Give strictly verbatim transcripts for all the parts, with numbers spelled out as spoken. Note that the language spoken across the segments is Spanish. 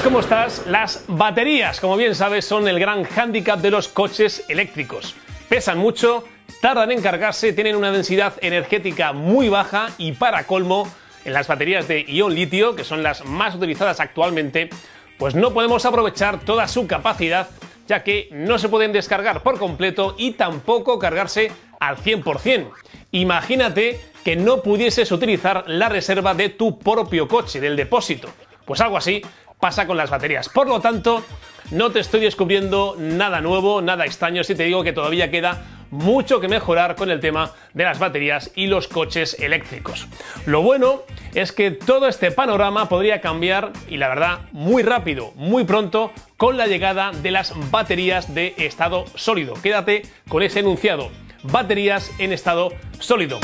buenas, ¿cómo estás? Las baterías, como bien sabes, son el gran hándicap de los coches eléctricos. Pesan mucho, tardan en cargarse, tienen una densidad energética muy baja y, para colmo, en las baterías de ion litio, que son las más utilizadas actualmente, pues no podemos aprovechar toda su capacidad, ya que no se pueden descargar por completo y tampoco cargarse al cien por cien. Imagínate que no pudieses utilizar la reserva de tu propio coche, del depósito. Pues algo así pasa con las baterías. Por lo tanto, no te estoy descubriendo nada nuevo, nada extraño si te digo que todavía queda mucho que mejorar con el tema de las baterías y los coches eléctricos. Lo bueno es que todo este panorama podría cambiar, y la verdad, muy rápido, muy pronto, con la llegada de las baterías de estado sólido. Quédate con ese enunciado: baterías en estado sólido.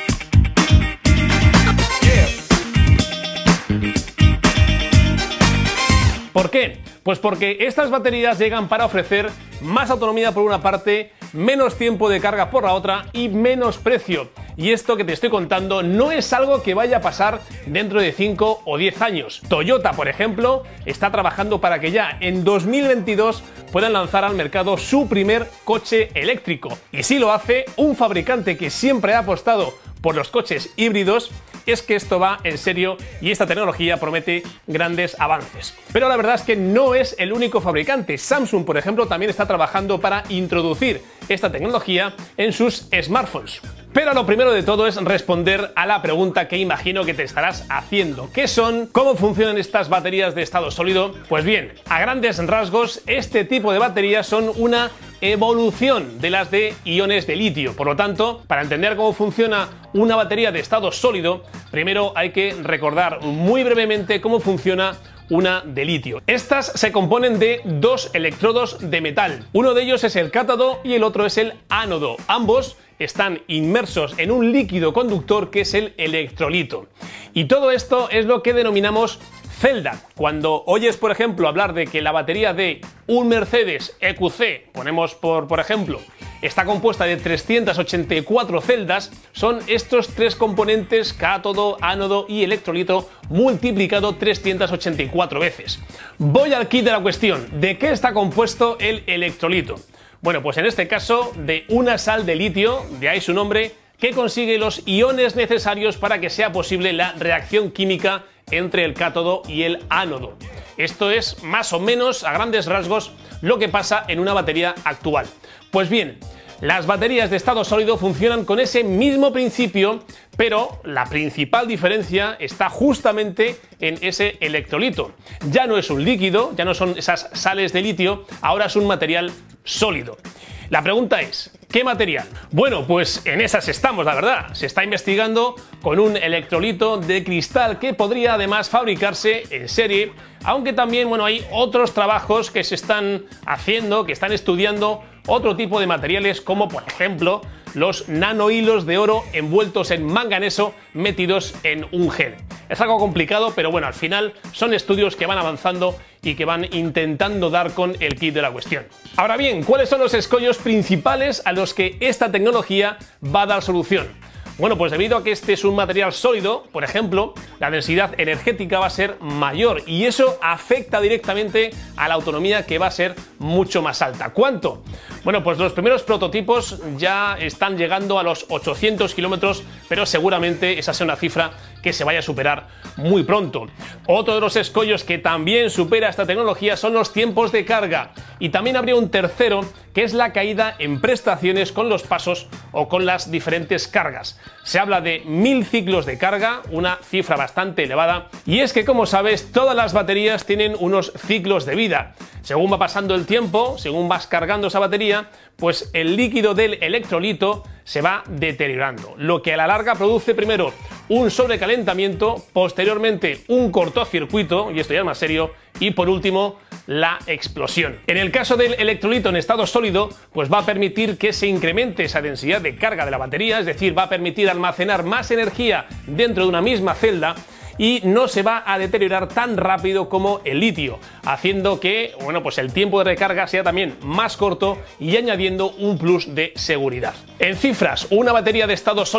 ¿Por qué? Pues porque estas baterías llegan para ofrecer más autonomía por una parte, menos tiempo de carga por la otra y menos precio. Y esto que te estoy contando no es algo que vaya a pasar dentro de cinco o diez años. Toyota, por ejemplo, está trabajando para que ya en dos mil veintidós puedan lanzar al mercado su primer coche eléctrico. Y si lo hace un fabricante que siempre ha apostado por los coches híbridos, es que esto va en serio y esta tecnología promete grandes avances. Pero la verdad es que no es el único fabricante. Samsung, por ejemplo, también está trabajando para introducir esta tecnología en sus smartphones. Pero lo primero de todo es responder a la pregunta que imagino que te estarás haciendo. ¿Qué son? ¿Cómo funcionan estas baterías de estado sólido? Pues bien, a grandes rasgos, este tipo de baterías son una evolución de las de iones de litio. Por lo tanto, para entender cómo funciona una batería de estado sólido, primero hay que recordar muy brevemente cómo funciona una de litio. Estas se componen de dos electrodos de metal. Uno de ellos es el cátodo y el otro es el ánodo. Ambos están inmersos en un líquido conductor que es el electrolito. Y todo esto es lo que denominamos celda. Cuando oyes, por ejemplo, hablar de que la batería de un Mercedes E Q C, ponemos por, por ejemplo, está compuesta de trescientas ochenta y cuatro celdas, son estos tres componentes, cátodo, ánodo y electrolito, multiplicado trescientas ochenta y cuatro veces. Voy al kit de la cuestión. ¿De qué está compuesto el electrolito? Bueno, pues en este caso de una sal de litio, de ahí su nombre, que consigue los iones necesarios para que sea posible la reacción química entre el cátodo y el ánodo. Esto es más o menos, a grandes rasgos, lo que pasa en una batería actual. Pues bien, las baterías de estado sólido funcionan con ese mismo principio, pero la principal diferencia está justamente en ese electrolito. Ya no es un líquido, ya no son esas sales de litio, ahora es un material sólido. La pregunta es, ¿qué material? Bueno, pues en esas estamos, la verdad. Se está investigando con un electrolito de cristal que podría además fabricarse en serie, aunque también, bueno, hay otros trabajos que se están haciendo, que están estudiando otro tipo de materiales, como por ejemplo los nanohilos de oro envueltos en manganeso metidos en un gel. Es algo complicado, pero bueno, al final son estudios que van avanzando y que van intentando dar con el kit de la cuestión. Ahora bien, ¿cuáles son los escollos principales a los que esta tecnología va a dar solución? Bueno, pues debido a que este es un material sólido, por ejemplo, la densidad energética va a ser mayor y eso afecta directamente a la autonomía, que va a ser mucho más alta. ¿Cuánto? Bueno, pues los primeros prototipos ya están llegando a los ochocientos kilómetros, pero seguramente esa sea una cifra que se vaya a superar muy pronto. Otro de los escollos que también supera esta tecnología son los tiempos de carga. Y también habría un tercero, que es la caída en prestaciones con los pasos o con las diferentes cargas. Se habla de mil ciclos de carga, una cifra bastante elevada, y es que, como sabes, todas las baterías tienen unos ciclos de vida. Según va pasando el tiempo, según vas cargando esa batería, pues el líquido del electrolito se va deteriorando, lo que a la larga produce primero un sobrecalentamiento, posteriormente un cortocircuito, y esto ya es más serio, y por último la explosión. En el caso del electrolito en estado sólido, pues va a permitir que se incremente esa densidad de carga de la batería, es decir, va a permitir almacenar más energía dentro de una misma celda y no se va a deteriorar tan rápido como el litio, haciendo que, bueno, pues el tiempo de recarga sea también más corto y añadiendo un plus de seguridad. En cifras, una batería de estado sólido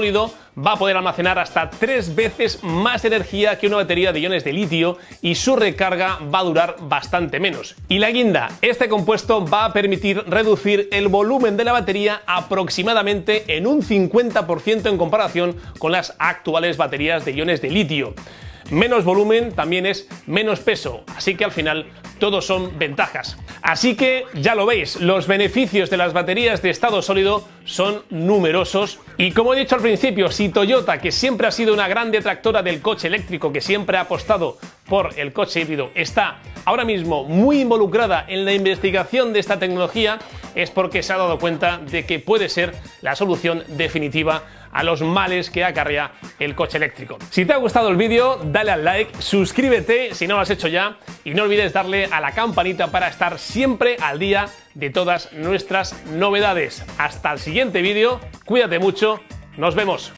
va a poder almacenar hasta tres veces más energía que una batería de iones de litio y su recarga va a durar bastante menos. Y la guinda, este compuesto va a permitir reducir el volumen de la batería aproximadamente en un cincuenta por ciento en comparación con las actuales baterías de iones de litio. Menos volumen también es menos peso, así que al final todos son ventajas. Así que ya lo veis, los beneficios de las baterías de estado sólido son numerosos y como he dicho al principio, si Toyota, que siempre ha sido una gran detractora del coche eléctrico, que siempre ha apostado por el coche híbrido, está ahora mismo muy involucrada en la investigación de esta tecnología, es porque se ha dado cuenta de que puede ser la solución definitiva a los males que acarrea el coche eléctrico. Si te ha gustado el vídeo, dale al like, suscríbete si no lo has hecho ya y no olvides darle a la campanita para estar siempre al día de todas nuestras novedades. Hasta el siguiente vídeo, cuídate mucho, nos vemos.